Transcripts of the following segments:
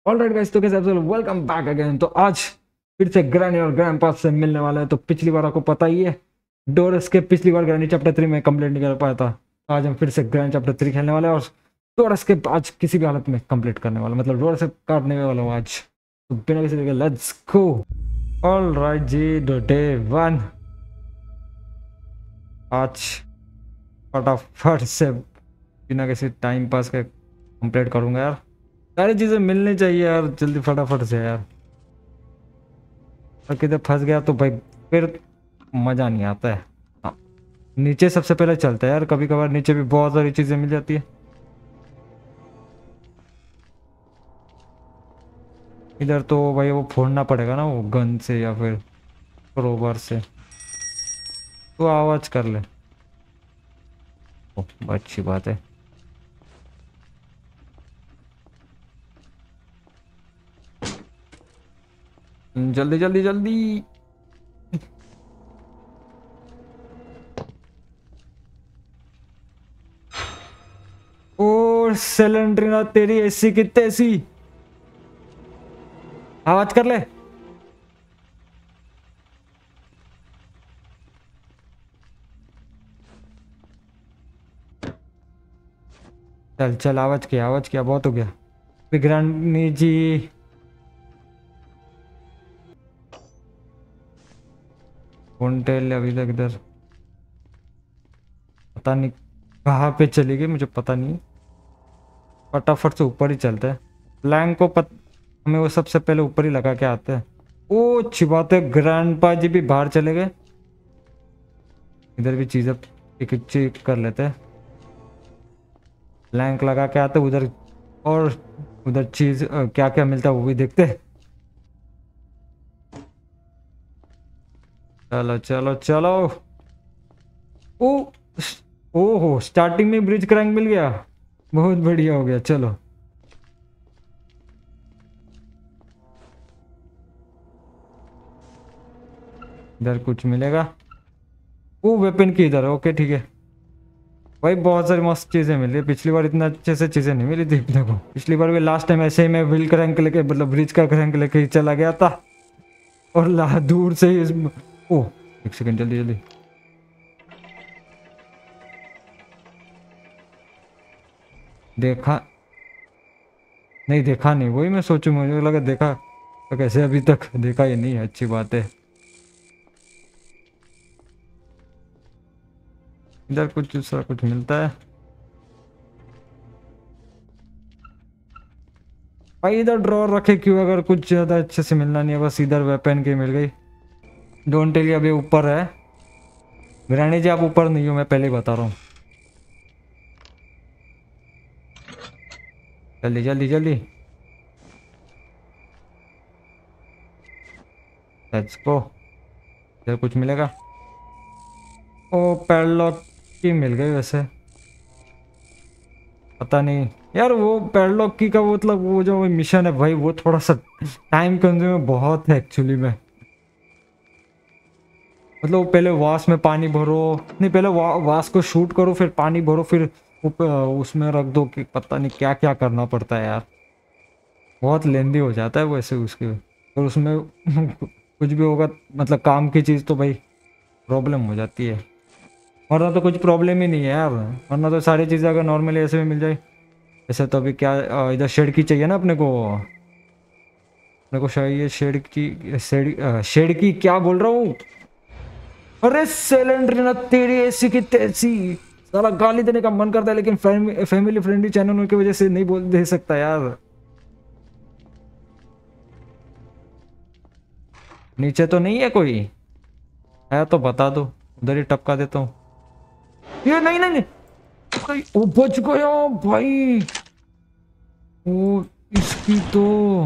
Alright guys, तो कैसे आप सब वेलकम बैक अगेन। तो आज फिर से ग्रैनी और ग्रैंडपा से मिलने वाले हैं। तो पिछली बार आपको पता ही है, डोरस के पिछली बार ग्रैनी चैप्टर 3 में कंप्लीट नहीं कर पाया था। आज हम फिर से ग्रैंड चैप्टर 3 खेलने वाले हैं और डोरस के आज किसी भी हालत में कंप्लीट करने वाला, मतलब डोरस से काटने वाला हूँ आज। तो बिना किसी देखे लेट्स गो। ऑलराइट जी, डे 1 आज फटाफट से बिना किसी टाइम पास के कंप्लीट करूंगा यार। सारी चीजें मिलनी चाहिए यार, जल्दी फटाफट से यार। और किधर फंस गया तो भाई फिर मजा नहीं आता है। हाँ, नीचे सबसे पहले चलता है यार। कभी कभार नीचे भी बहुत सारी चीजें मिल जाती है। इधर तो भाई वो फोड़ना पड़ेगा ना, वो गन से या फिर क्रोबार से। तो आवाज कर ले। ओ, अच्छी बात है। जल्दी जल्दी जल्दी। ओ सिलेंड्रिना, तेरी ऐसी की तैसी। आवाज कर ले। चल चल, आवाज किया, बहुत हो गया। विक्रांत जी। फोनटेल अभी तक इधर पता नहीं कहाँ पे चली गई, मुझे पता नहीं। फटाफट से ऊपर ही चलते हैं। प्लैंक को हमें वो सबसे पहले ऊपर ही लगा के आते हैं। ओ अच्छी बात है, ग्रैंडपा जी भी बाहर चले गए। इधर भी चीजें एक एक चेक कर लेते हैं। प्लैंक लगा के आते उधर, और उधर चीज क्या क्या मिलता है वो भी देखते हैं। चलो चलो चलो। ओ ओहो, स्टार्टिंग में ब्रिज क्रैंक मिल गया। बहुत बढ़िया हो गया। चलो इधर कुछ मिलेगा। वो वेपन की इधर, ओके ठीक है। भाई बहुत सारी मस्त चीजें मिली है। पिछली बार इतना अच्छे से चीजें नहीं मिली थी अपने को। पिछली बार भी लास्ट टाइम ऐसे ही मैं व्हील क्रैंक लेके, मतलब ब्रिज का क्रैंक लेके ही चला गया था। और दूर से ही ओ एक सेकंड, जल्दी जल्दी। देखा नहीं, देखा नहीं, वही मैं सोचूं, मुझे लगा देखा तो कैसे, अभी तक देखा ही नहीं है। अच्छी बात है। इधर कुछ दूसरा कुछ मिलता है भाई। इधर ड्रॉर रखे क्यों, अगर कुछ ज्यादा अच्छे से मिलना नहीं है। बस इधर वेपन की मिल गई। डोंट टेल, अभी ऊपर है। ग्रैनी जी आप ऊपर नहीं हो, मैं पहले ही बता रहा हूँ। जल्दी जल्दी जल्दी। Let's go. इधर कुछ मिलेगा। ओ पैडलॉक की मिल गई वैसे। पता नहीं यार, वो पैडलॉक की का मतलब वो जो मिशन है भाई, वो थोड़ा सा टाइम कंज्यूमिंग बहुत है एक्चुअली में। मतलब वो पहले वास में पानी भरो, नहीं पहले वास को शूट करो, फिर पानी भरो, फिर उसमें रख दो कि पता नहीं क्या क्या करना पड़ता है यार। बहुत लेंदी हो जाता है वैसे उसके। और उसमें कुछ भी होगा, मतलब काम की चीज़ तो भाई प्रॉब्लम हो जाती है। वरना तो कुछ प्रॉब्लम ही नहीं है यार। वरना तो सारी चीज़ें अगर नॉर्मली ऐसे भी मिल जाए। ऐसे तो अभी क्या इधर शेड की चाहिए ना अपने को। अपने को चाहिए शेड की, शेड की क्या बोल रहा हूँ। अरे सिलेंडर ना, तेरी ऐसी की तैसी। साला गाली देने का मन करता है, लेकिन फैमिली फ्रेंडली चैनल की वजह से नहीं बोल दे सकता यार। नीचे तो नहीं है कोई, है तो बता दो, उधर ही टपका देता हूँ। ये नहीं नहीं नहीं, वो बच गया भाई। वो इसकी तो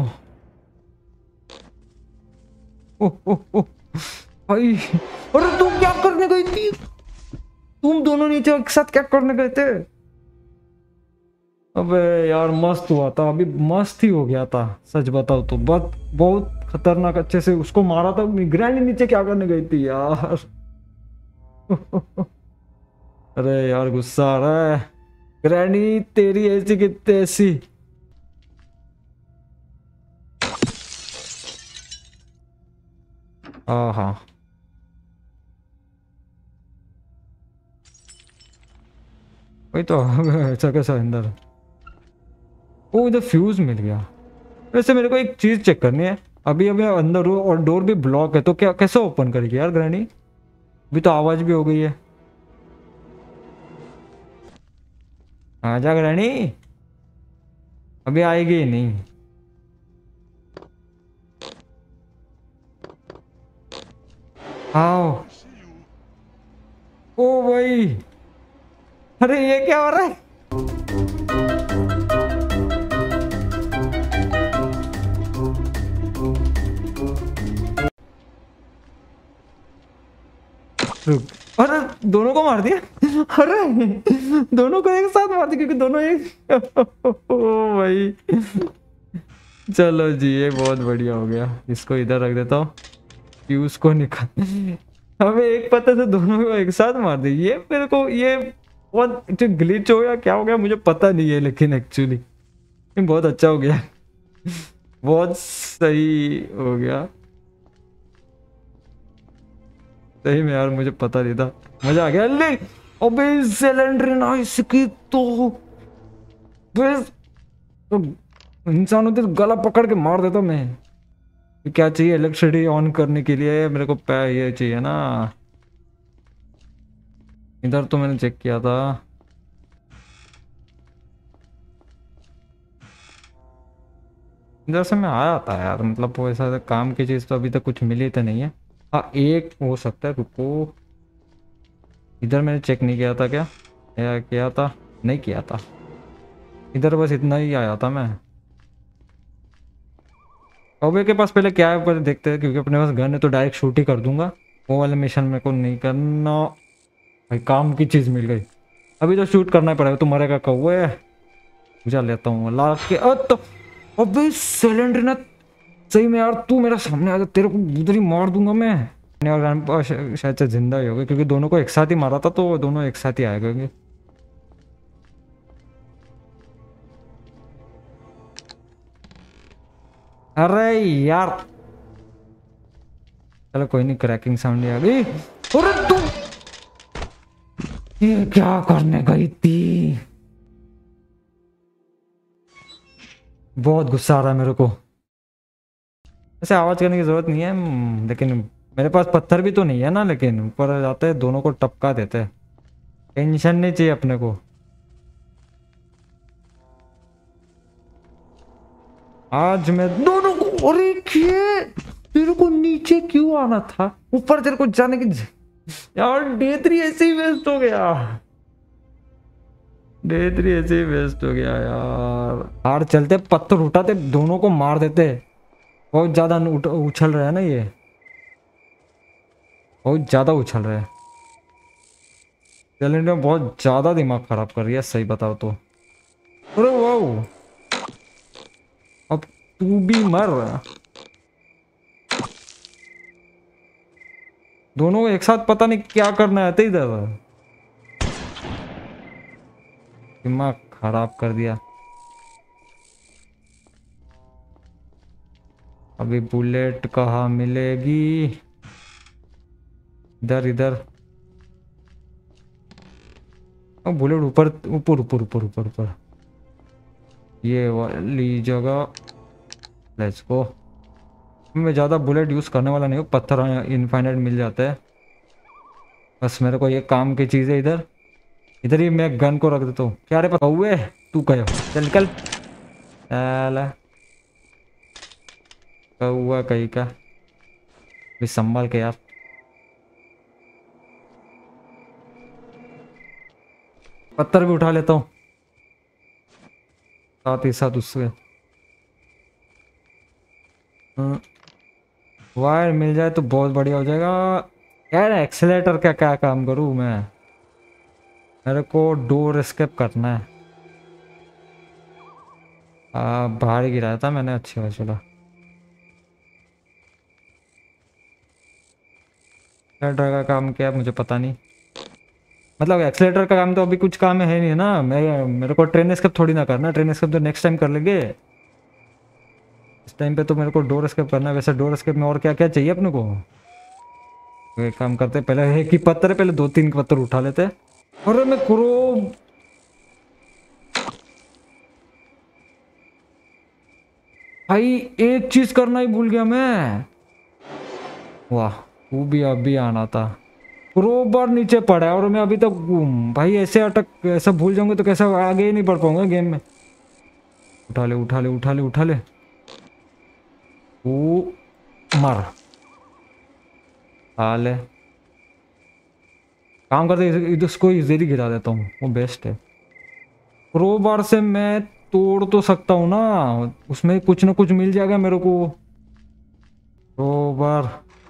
ओ ओ ओ भाई। अरे तुम क्या करने गई थी? तुम दोनों नीचे एक साथ क्या करने गए थे? अबे यार मस्त हुआ था, अभी मस्त ही हो गया था। सच बताओ तो बहुत बहुत खतरनाक अच्छे से उसको मारा था। ग्रैंड नीचे क्या करने गई थी यार? अरे यार गुस्सा आ रहा है। ग्रैनी तेरी ऐसी की तैसी। हाँ वही तो। ऐसा कैसा अंदर? ओ इधर फ्यूज मिल गया। वैसे मेरे को एक चीज चेक करनी है। अभी अभी अंदर हूँ और डोर भी ब्लॉक है, तो क्या कैसे ओपन करेगी यार ग्रैनी? अभी तो आवाज भी हो गई है। आजा ग्रैनी। अभी आएगी ही नहीं। आओ। ओ भाई। अरे ये क्या हो रहा है? रुक। अरे दोनों को मार दिया। अरे दोनों को एक साथ मार दिया क्योंकि दोनों एक ओ भाई। चलो जी ये बहुत बढ़िया हो गया। इसको इधर रख देता हूँ। फ्यूज को निकाल। हमें एक पता से दोनों को एक साथ मार दी। ये मेरे को ये बहुत ग्लिच हो गया, क्या हो गया मुझे पता नहीं है, लेकिन एक्चुअली बहुत अच्छा हो गया। बहुत सही हो गया। सही में यार मुझे पता नहीं था। मजा आ गया। ले अबे सिलेंडर ना इसकी तो बस तो इंसान होते तो गला पकड़ के मार देता मैं। ये क्या चाहिए? इलेक्ट्रिसिटी ऑन करने के लिए मेरे को ये चाहिए ना। इधर तो मैंने चेक किया था। इधर से मैं आया था यार, मतलब वो ऐसा काम की चीज़ तो अभी तक कुछ मिली तो नहीं है। हाँ एक हो सकता है, रुको। इधर मैंने चेक नहीं किया था क्या? या किया था? नहीं किया था। इधर बस इतना ही आया था मैं। कौवे के पास पहले क्या है पर देखते हैं, क्योंकि अपने पास गन है तो डायरेक्ट शूट ही कर दूंगा। वो वाला मिशन मेरे को नहीं करना। भाई काम की चीज़ मिल गई। अभी तो शूट करना पड़ेगा। तू मरेगा कौवे। बुझा लेता हूँ ला के। तो अबे सिलेंडर ना। सही में यार तू मेरा सामने आ जा, तेरे को उधर ही मार दूंगा मैं। और शायद से जिंदा ही हो गए क्योंकि दोनों को एक साथ ही मारा था, तो दोनों एक साथ ही आए गए। अरे यार चलो कोई नहीं, क्रैकिंग साउंड आ गई। अरे तू ये क्या करने गई थी? बहुत गुस्सा आ रहा है मेरे को। ऐसे आवाज करने की जरूरत नहीं है, लेकिन मेरे पास पत्थर भी तो नहीं है ना, लेकिन ऊपर जाते हैं दोनों को टपका देते हैं। टेंशन नहीं चाहिए अपने को। आज मैं दोनों को, अरे किए तेरे को नीचे क्यों आना था? ऊपर तेरे को जाने की यार डे 3 ऐसे ही वेस्ट हो गया। डे 3 ऐसे ही वेस्ट हो गया यार। हार चलते पत्थर उठाते दोनों को मार देते। बहुत ज्यादा उछल रहा है ना ये। बहुत ज्यादा उछल रहा है। चैलेंज में बहुत ज्यादा दिमाग खराब कर रही है सही बताओ तो। अरे वाह। अब तू भी मर। दोनों को एक साथ पता नहीं क्या करना है इधर। दिमाग खराब कर दिया। अभी बुलेट कहाँ मिलेगी? इधर इधर। बुलेट ऊपर ऊपर ऊपर ऊपर ऊपर ऊपर। ये वाली जगह। Let's go. मैं ज़्यादा बुलेट यूज़ करने वाला नहीं हूँ, पत्थर इनफाइनाइट मिल जाता है। बस मेरे को ये काम की चीज़ है। इधर इधर ही मैं गन को रख देता हूँ। क्या रे हुए तू कहो चल निकल। साला कौआ कहीं का भी संभाल के यार। पत्थर भी उठा लेता हूँ साथ ही साथ उससे। वायर मिल जाए तो बहुत बढ़िया हो जाएगा। यार एक्सीलेटर का क्या काम करूँ मैं? मेरे को डोर एस्केप करना है। बाहर ही गिराया था मैंने। अच्छा चला। एक्सीलेटर का काम क्या है मुझे पता नहीं। मतलब एक्सीलेटर का काम तो अभी कुछ काम है नहीं ना। मेरे को ट्रेन एस्केप थोड़ी ना करना। ट्रेन एस्केप तो नेक्स्ट टाइम कर लेंगे। इस टाइम पे तो मेरे को डोर एस्केप करना है। वैसे डोर एस्केप में और क्या क्या चाहिए अपने को? तो एक काम करते, पहले एक ही पत्थर है, पहले 2-3 पत्थर उठा लेते। अरे मैं क्रो भाई एक चीज करना ही भूल गया मैं। वाह, वो भी अभी आना था। क्रोबार नीचे पड़ा है और मैं अभी तक भाई ऐसे अटक, ऐसा भूल जाऊंगा तो कैसे आगे ही नहीं बढ़ पाऊंगा गेम में। उठा ले उठा ले उठा ले उठा ले। वो मर ले। काम करते इसको इजीली गिरा देता हूँ, वो बेस्ट है। क्रोबार से मैं तोड़ तो सकता हूँ ना, उसमें कुछ ना कुछ मिल जाएगा मेरे को। क्रोबार,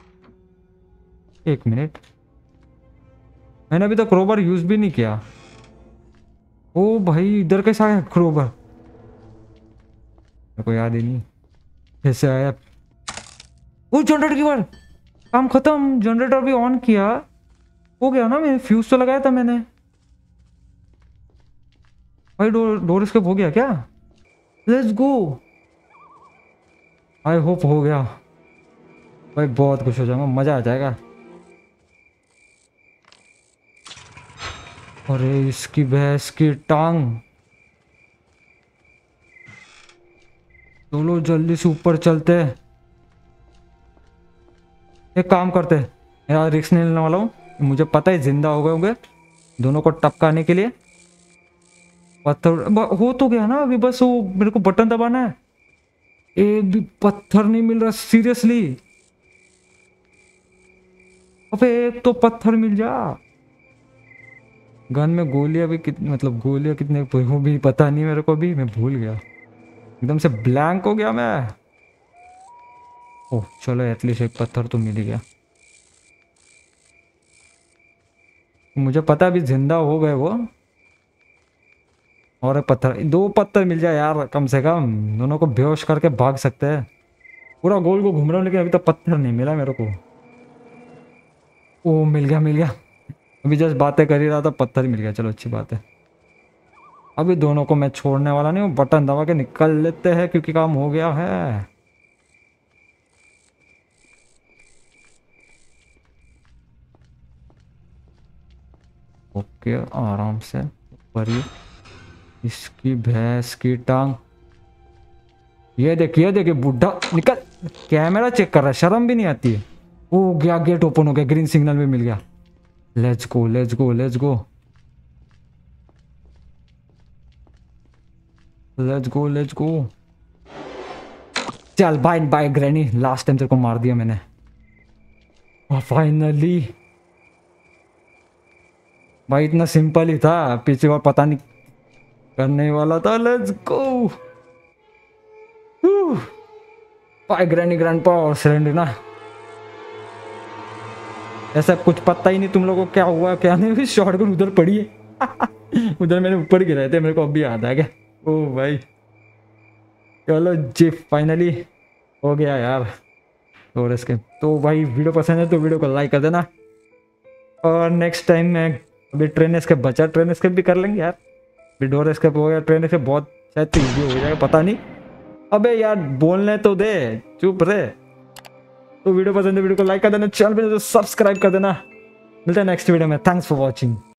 एक मिनट, मैंने अभी तक क्रोबार यूज भी नहीं किया। ओ भाई इधर कैसा आया क्रोबार, मेरे को याद ही नहीं कैसे आया। वो जनरेटर की बार काम खत्म, जनरेटर भी ऑन किया, हो गया ना। मैंने फ्यूज तो लगाया था मैंने भाई। डोर स्केप हो गया क्या? Let's go. आई होप हो गया भाई, बहुत खुश हो जाऊंगा, मजा आ जाएगा। अरे इसकी भैंस की टांग, चलो जल्दी से ऊपर चलते हैं। एक काम करते हैं यार, रिस्क नहीं लेने वाला हूँ, मुझे पता है जिंदा हो गए होंगे दोनों को टपकाने के लिए। पत्थर हो तो गया ना अभी, बस वो मेरे को बटन दबाना है। एक भी पत्थर नहीं मिल रहा सीरियसली। अबे एक तो पत्थर मिल जा। गन में गोलियां भी कितनी, मतलब गोलियां कितने वो भी पता नहीं मेरे को, भी मैं भूल गया, एकदम से ब्लैंक हो गया मैं। ओह चलो एटलीस्ट एक पत्थर तो मिल ही गया। मुझे पता है अभी जिंदा हो गए वो। और एक पत्थर, 2 पत्थर मिल जाए यार कम से कम, दोनों को बेहोश करके भाग सकते हैं। पूरा गोल को घूम रहा हूँ लेकिन अभी तक पत्थर नहीं मिला मेरे को। ओ मिल गया मिल गया, अभी जस्ट बातें कर ही रहा था, पत्थर ही मिल गया, चलो अच्छी बात है। अभी दोनों को मैं छोड़ने वाला नहीं हूँ, बटन दबा के निकल लेते हैं क्योंकि काम हो गया है। ओके आराम से ऊपर ही। इसकी भैंस की टांग, ये देखिए बुढ़ा निकल, कैमरा चेक कर रहा है, शर्म भी नहीं आती है। ओ गया, गेट ओपन हो गया, ग्रीन सिग्नल भी मिल गया। Let's go let's go let's go let's go let's go. चल bye bye granny, last time तेरे को मार दिया मैंने। फाइनली भाई, इतना सिंपल ही था, पिछली बार पता नहीं करने वाला था। Let's go bye granny grandpa और सेरेंडिना। ऐसा कुछ पता ही नहीं तुम लोगों को क्या हुआ क्या नहीं हुई, शॉटगन उधर पड़ी है उधर मैंने ऊपर गिराए थे, मेरे को अभी याद आ गया। ओ भाई चलो जी, फाइनली हो गया यार। और इसके तो भाई वीडियो पसंद है तो वीडियो को लाइक कर देना, और नेक्स्ट टाइम मैं अभी ट्रेन एस्केप बचा, ट्रेन एस्केप भी कर लेंगे यार। अभी डोर एस्केप हो गया, ट्रेन एस्केप बहुत शायद ईजी हो जाएगा, पता नहीं। अबे यार बोलने तो दे, चुप रहे। तो वीडियो पसंद है वीडियो को लाइक कर देना, चैनल पे तो सब्सक्राइब कर देना। मिलते हैं नेक्स्ट वीडियो में, थैंक्स फॉर वॉचिंग।